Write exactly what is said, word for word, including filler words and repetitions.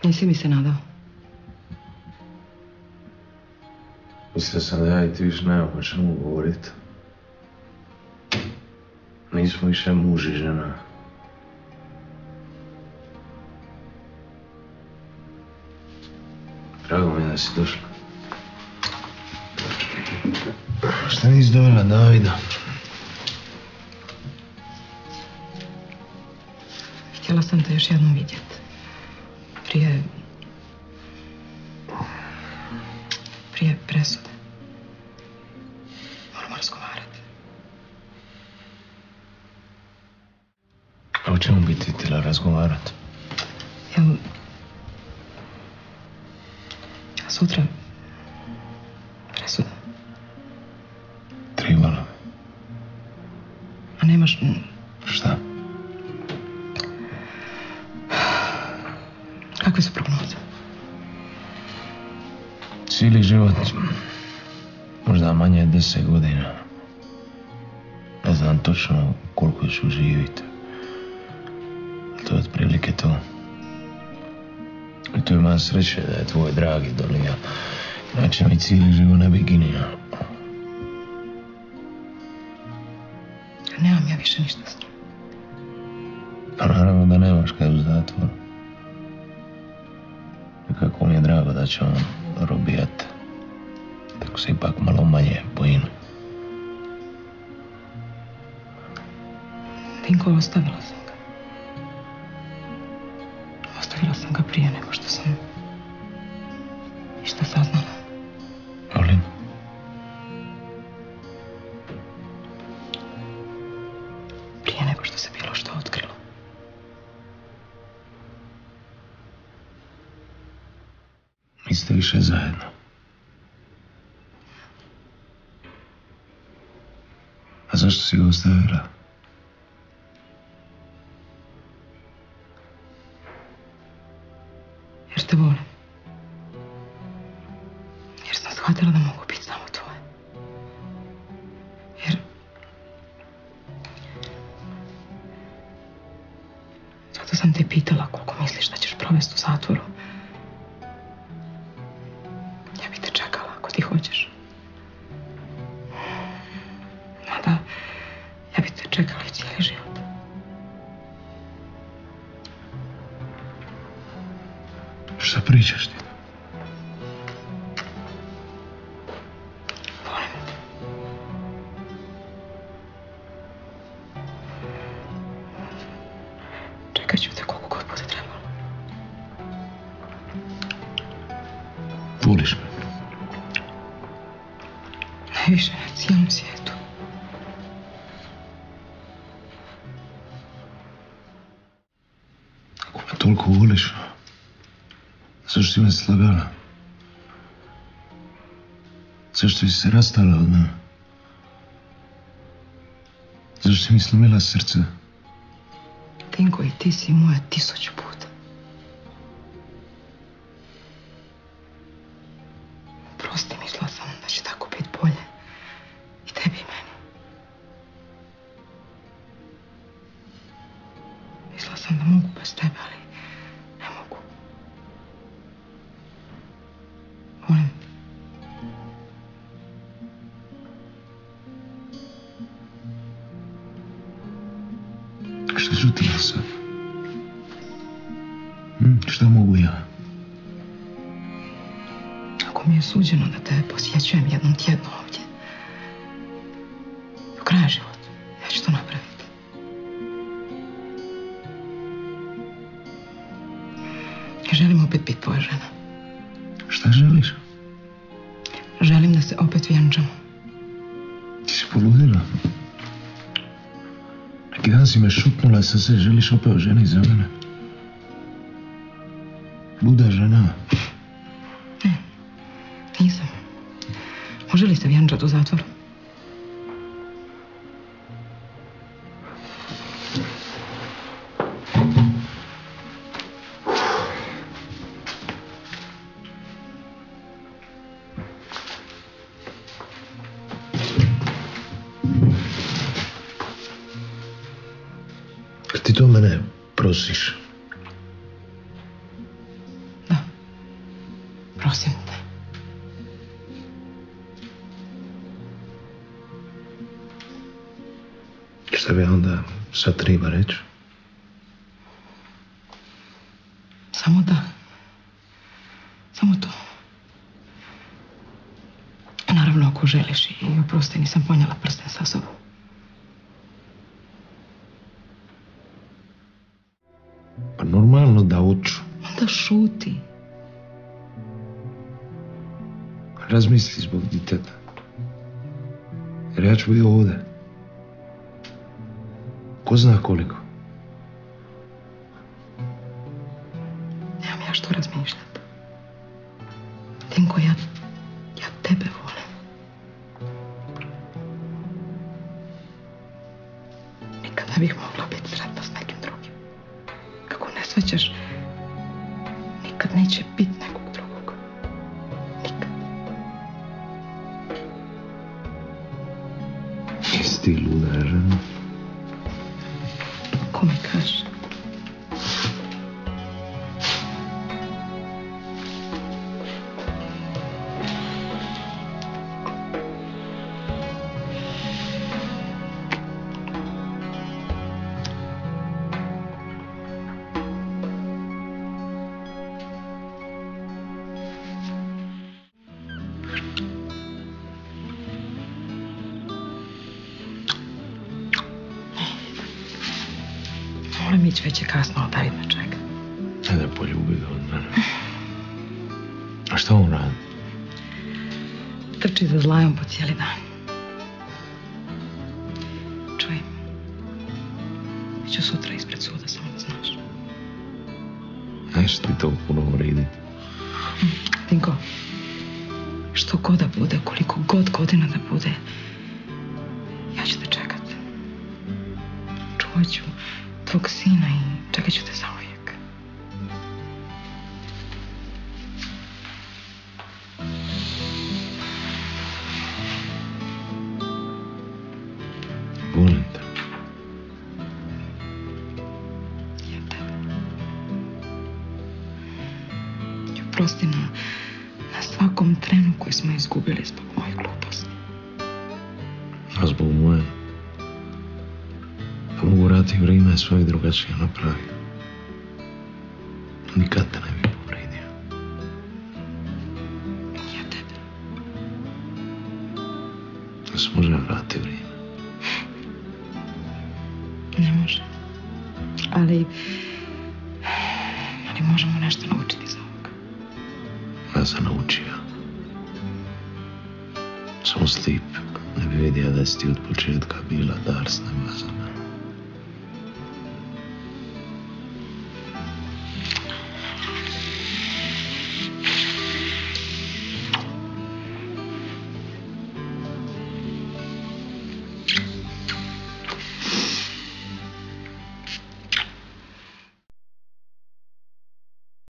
Nisi mi se nadao? Mislio sam da ja i ti više nemamo o čemu govoriti. Nismo više muž i žena. Drago mi je da si došla. Šta nisi dovela Davida? Htjela sam te još jednom vidjeti. Prije... Prije presude. Moramo razgovarati. A o čemu bi ti htjela razgovarati? Jel... Sutra... Presuda. Trebala. A nemaš... Šta? Kakve su prognoze? Cijeli život, možda manje deset godina. Ne znam točno koliko ću živjeti. To je otprilike to. I to je moja sreća da je tvoj dragi dolija. Inače mi cijeli život ne bi ginio. Nemam ja više ništa s njim. Pa naravno da nemaš kad je u zatvoru. I kako mi je drago da će on robijat. Tako se ipak malo manje pojinu. Dinko, ostavila sam ga. Ostavila sam ga prije nego što sam išta saznala. Molim? Prije nego što se bilo što otkrilo. Niste više zajedno. A zašto si ga ostavila? Jer te volim. Jer sam shvatila da mogu biti samo tvoje. Jer... Zato sam te pitala koliko misliš da ćeš provesti u zatvoru. Ja bi te čekala ako ti hoćeš. Mada, ja bi te čekala i cijeli život. Šta pričaš ti? Volim te. Čekat ću te koliko god bude trebalo. Voliš me? Najviše na cijelom svijetu. Ako me toliko voliš, zašto si me slagala? Zašto si se rastala od mene? Zašto si mi slomila srce? Dinko, i ti si moja tisuću puta. Prosti, mislila sam da će tako biti bolje. I tebi i meni. Mislila sam da mogu bez tebe, ali ne mogu. Volim te. Šta žutila sad? Hm? Šta mogu ja? Ako mi je suđeno da te posjećujem jednom tjedno ovdje, do kraja života, ja ću to napraviti. I želim opet biti tvoja žena. Šta želiš? Želim da se opet vjenčamo. Ti si poludila. Neki dan si me šutnula, sad se želiš opet oženiti za mene. Luda žena. Ne, nisam. Može li se vjenčati u zatvoru? Ti to mene prosiš. Prosim te. Šta bi onda sad treba reći? Samo da. Samo to. Naravno, ako želiš i oprosti, nisam ponijela prsten sa sobom. Pa normalno da uču. Onda šuti. Razmisli zbog diteta. Jer ja ću biti ovdje. Ko zna koliko? Nemam ja što razmišljati. Tinko, ja, ja tebe volim. Nikad ne bih mogla biti sretna s nekim drugim. Kako ne shvaćaš, nikad neće biti nekog drugog. Nikad. Jesi ti luda, žena? Ko mi kaže? Moram ići, već je kasno, ali David me čeka. Ne da poljubi ga od mene. A šta on radi? Trči za Zlajom po cijeli dan. Čuj, bit ću sutra ispred suda, samo da znaš. Neće ti to puno vrediti. Tinko, što god da bude, koliko god godina da bude, ja ću te čekat. Čuvat ću tvog sina i čekat ću te zauvijek. Volim te. Ja tebe. I oprosti na, na svakom trenu koji smo izgubili zbog mojih gluposti. A zbog moje. Da mogu vratiti vrijeme svojeg drugačije napravi. Nikad te ne bi povredio. Ja tebe. Da se može vratiti vrijeme. Ne može. Ali... Ali možemo nešto naučiti iz ovoga. Ja sam naučio. Samo Stip ne bi vidio da si ti od početka bila dar s neba za